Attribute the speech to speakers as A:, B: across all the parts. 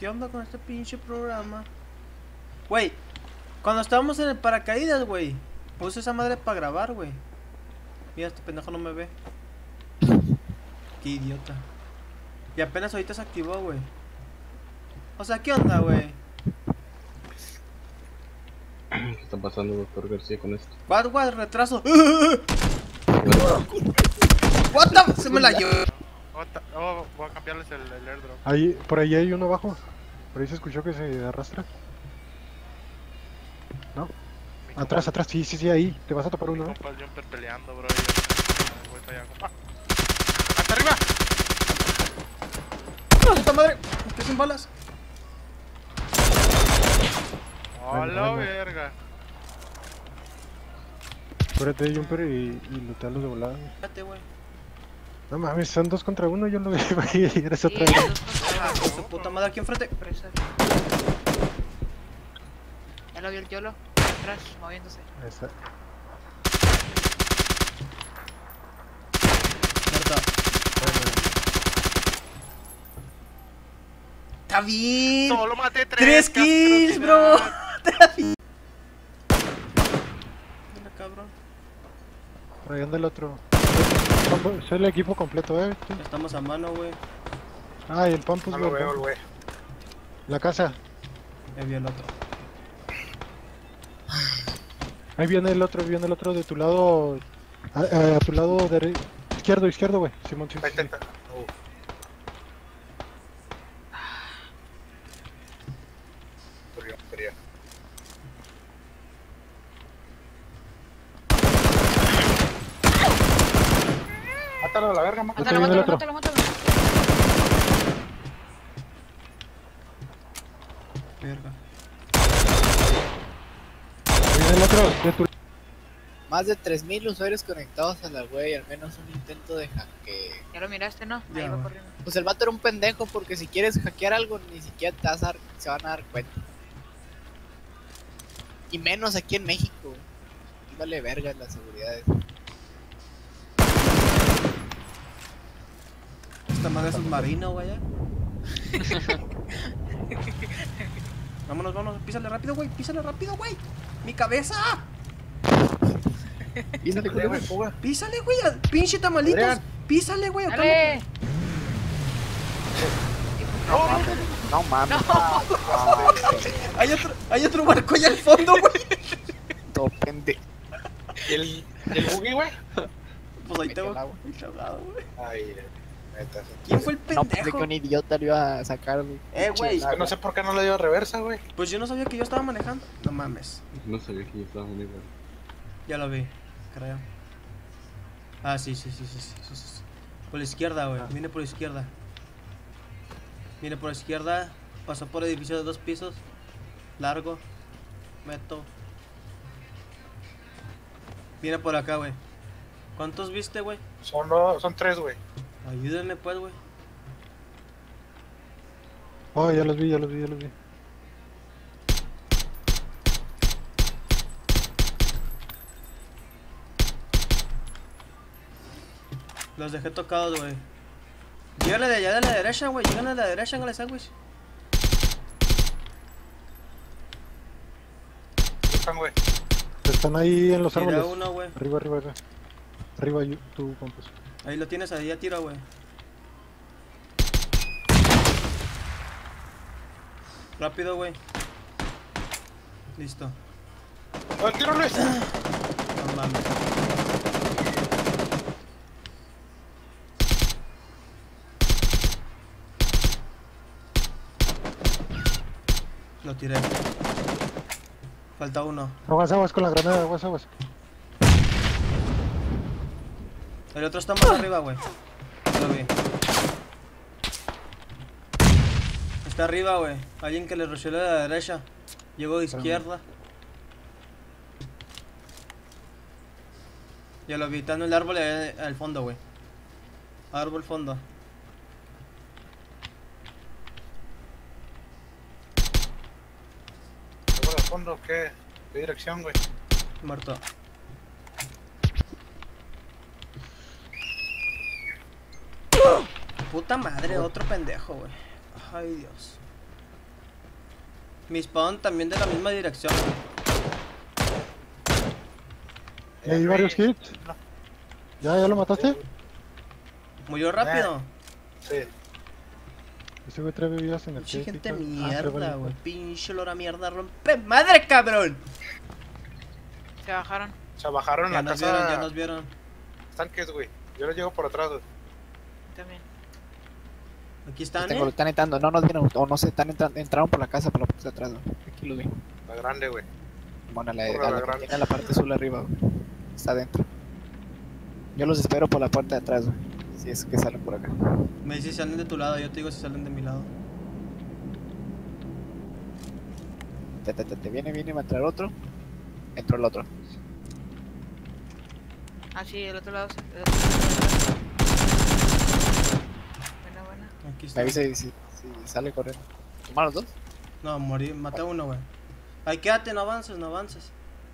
A: ¿Qué onda con este pinche programa? Güey, cuando estábamos en el paracaídas, güey, puse esa madre para grabar, güey. Mira, este pendejo no me ve. Qué idiota. Y apenas ahorita se activó, güey. O sea, ¿qué onda, güey?
B: ¿Qué está pasando, doctor García, con esto?
A: What, retraso. What the... Se me la llevó.
C: Oh, voy a cambiarles el airdrop.
D: Ahí, por ahí hay uno abajo. Por ahí se escuchó que se arrastra. ¿No? Atrás, sí, ahí. Te vas a topar uno, ¿no?
C: Compa el Jumper peleando, bro. Y voy para allá, compa. ¡Hasta arriba!
A: ¡Puta madre! ¿Qué sin balas?
C: ¡Hola,
D: Bueno.
C: verga!
D: Espérate, Jumper, y lutearlos de volada.
A: Espérate, güey.
D: No mames, son 2 contra 1. Yo lo vi, güey. Eres otra vez.
A: Ah, con su puta madre aquí enfrente.
E: Ya lo vio el Yolo, atrás, moviéndose.
D: Esa.
A: Muerto. Está bien.
C: Solo maté
A: 3 kills, bro. Está bien. Mira, cabrón.
D: Por ahí anda el otro. Es el equipo completo,
A: Ya estamos a mano, güey.
D: Ah, y el Pampus,
C: No lo veo, güey.
D: La casa.
A: Ya vi el otro.
D: Ahí viene el otro de tu lado. A tu lado izquierdo, güey. Simón, sí.
C: Ahí intenta. Frío. Mátalo a la verga,
D: Ahí viene el otro.
E: Mátalo.
A: Verga.
D: Ahí viene el otro de tu
F: Más de 3000 usuarios conectados a la web, al menos un intento de hackeo.
E: Ya lo miraste, ¿no?
A: Ya,
E: Ahí va
A: güey.
E: corriendo.
F: Pues el vato era un pendejo porque si quieres hackear algo ni siquiera se van a dar cuenta. Y menos aquí en México. Y vale verga las seguridades.
A: Esta madre es submarino, güey. Vámonos. Písale rápido, güey. Mi cabeza.
F: Písale, güey, fuga.
A: Písale, güey. Pinche tamalitos.
C: Adrián.
A: Písale, güey. acá
E: ¡Dale!
F: No mames.
A: Hay otro barco allá al fondo, güey.
F: Todo pendejo.
C: ¿Y el buggy, güey?
A: Pues ahí
F: Metió
A: tengo.
F: el agua.
A: Güey.
C: Ay, neta.
A: ¿Quién fue el
F: No, pensé
A: pendejo?
F: que un idiota lo iba a sacar.
A: Güey.
C: Es que no sé por qué no le dio reversa, güey.
A: Pues yo no sabía que yo estaba manejando. No mames.
B: No sabía que yo estaba unido.
A: Ya lo vi, creo. Ah, sí. Por la izquierda, güey. Viene por la izquierda. Pasó por el edificio de 2 pisos. Largo. Meto. Viene por acá, güey. ¿Cuántos viste, güey?
C: Son 3, güey.
A: Ayúdenme, pues, güey.
D: Oh, ya los vi.
A: Los dejé tocados, güey. Llegale de allá de la derecha, güey. Llegan a la derecha, hágale sándwich.
C: Están, güey.
D: Están ahí en los
A: Tira
D: árboles.
A: uno, güey.
D: Arriba. Arriba, tu Pampus.
A: Ahí lo tienes, ahí ya tira, güey. Rápido, güey. Listo.
C: ¡Oh, tiro, Luis!
A: No mames. Lo tiré. Falta uno.
D: Aguas con la granada, aguas.
A: El otro está más arriba, güey. Lo vi. Está arriba, güey. Alguien que le rusheó de la derecha. Llegó de izquierda. Ya lo vi. Está en el árbol al fondo, güey. Árbol fondo.
C: ¿Luego al fondo qué? ¿Qué dirección, güey?
A: Muerto. Puta madre, otro pendejo, güey. Ay, Dios. Mi spawn también de la misma dirección.
D: ¿Y hay varios hits? ¿Ya lo mataste?
A: Murió rápido.
F: Sí.
D: Ese güey trae bebidas
A: Pinche gente
D: energéticas.
A: mierda, güey. Pinche olor a mierda, rompe madre, cabrón.
E: Se bajaron.
F: Se bajaron en
A: Ya
F: la
A: nos vieron, ya
F: casa.
A: nos vieron.
F: Tanques, güey. Yo les llego por atrás, güey.
E: También.
A: Aquí están,
F: Tengo, están entrando, no nos vieron, o no sé, están entrando, entraron por la casa, por la parte de atrás, güey. Aquí lo vi.
G: La grande, güey.
F: Bueno, a la
G: grande.
F: que tiene la parte azul arriba, güey. Está adentro. Yo los espero por la parte de atrás, güey. Si es que salen por acá.
A: Me dices si salen de tu lado, yo te digo si salen de mi lado.
F: Te viene, va a entrar otro. Entró el otro.
E: Ah, sí, el otro lado. Buena, buena.
A: Aquí
F: Me
A: está.
F: avisa si sale corriendo. ¿Tomar los dos?
A: No, morí, maté a uno, güey. Ay, quédate, no avances, no avances.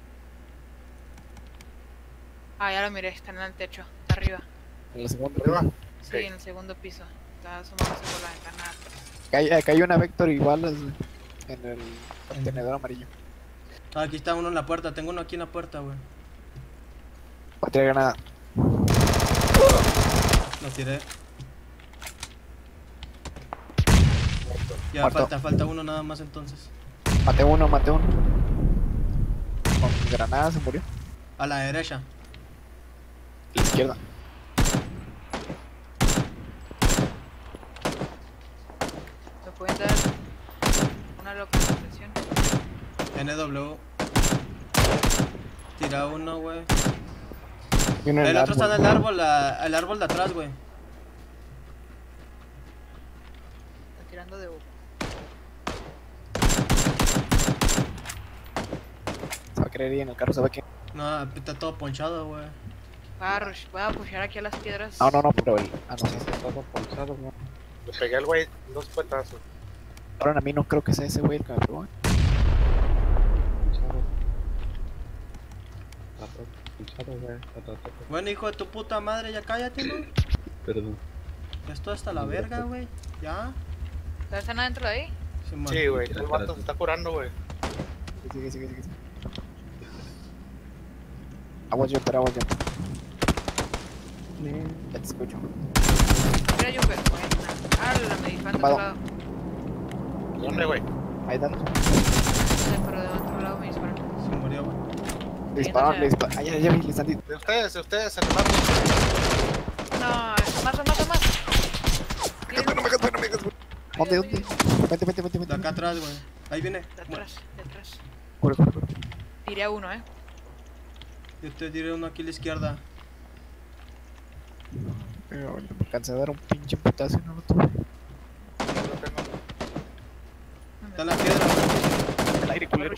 E: Ah, ya lo miré, está en el techo, está arriba.
F: En la segunda.
G: ¿Arriba?
E: Sí,
G: Ok.
E: en el segundo piso. Está asomándose por la ventana.
F: Acá hay una Vector igual en el contenedor amarillo.
A: Ah, aquí está uno en la puerta, tengo uno aquí en la puerta, güey.
F: Va a tirar granada.
A: Lo tiré. Ya,
F: Muerto.
A: falta uno nada más entonces.
F: Maté uno. Con granada se murió.
A: A la derecha.
F: A la izquierda.
E: ¿Me pueden dar una localización?
A: NW. Tira uno, güey.
F: Y uno en
A: El otro está en el
F: árbol.
A: árbol, el árbol de atrás, güey.
E: Está tirando de humo.
F: Se va a querer ir en el carro, se va a querer.
A: No, está todo ponchado, güey.
E: Voy a pushear aquí a las piedras.
F: No, pero el. Ah, no sé.
B: Todo ponchado, güey.
G: Le pegué al güey 2 puetazos.
F: Ahora a mí no creo que sea ese güey el que me pegó.
B: Ponchado. Está todo ponchado, güey. Está todo.
A: Bueno, hijo de tu puta madre, ya cállate, ¿no?
B: Perdón.
A: Esto hasta la verga, güey. Ya.
E: ¿Están adentro de ahí?
A: Simón.
G: Sí, güey. El vato se está curando, güey.
F: Sigue. Aguas yo. Ya te escucho.
E: Mira, yo pero buena. Ah, me disparan de
F: Tumbado.
E: otro lado.
G: ¿Dónde, güey?
F: Ahí dale.
E: No sé, pero de otro lado me disparan.
A: Se murió, güey.
F: Le dispararon. Ah, ya vi, le están disparando.
G: De ustedes, en el barco.
E: No, más.
F: ¿Dónde? Vente.
A: De acá atrás, güey. Ahí viene.
E: De atrás.
F: Corre.
E: Tiré a uno,
A: Yo te tiré uno aquí a la izquierda.
F: Pero me alcancé a dar un pinche putazo y no lo tuve.
G: Yo lo tengo.
A: Está en la piedra, güey.
F: El aire culero.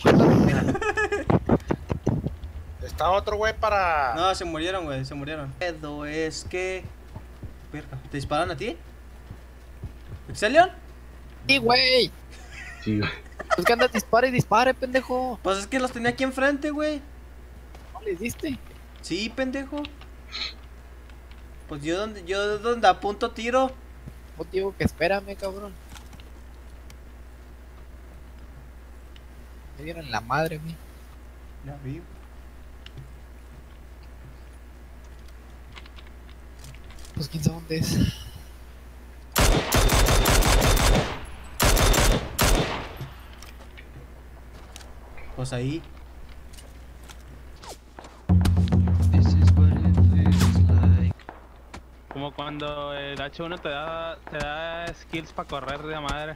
G: Está otro güey para.
A: No, se murieron, güey, se murieron. Pedo es que... Verga, ¿te disparan a ti? ¿Excelion?
F: Sí, güey.
B: Sí, güey.
F: Pues que andas, dispare, pendejo.
A: Pues es que los tenía aquí enfrente, güey.
F: ¿No les diste?
A: Sí, pendejo. Pues yo donde apunto tiro.
F: No te digo que espérame, cabrón. Me dieron la madre, güey.
A: Ya vi.
F: Pues quién sabe dónde es.
A: Pues ahí.
H: Como cuando el H1 te da skills para correr de madre.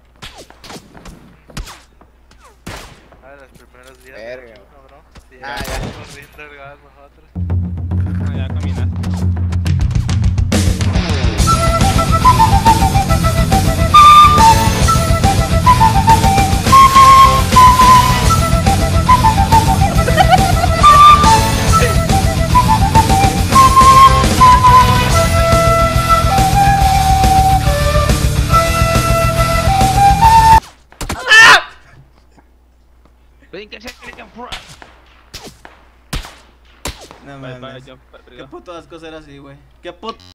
C: Ah, los primeros días.
F: Verga.
C: de uno, bro. Sí,
F: Ah,
C: ya.
F: ya.
C: Corriendo, regadas nosotros.
H: Ya caminaste.
A: No
H: Bye, bye,
A: mames.
H: jump,
A: Qué
H: arriba.
A: puto asco ser así, güey. Qué puto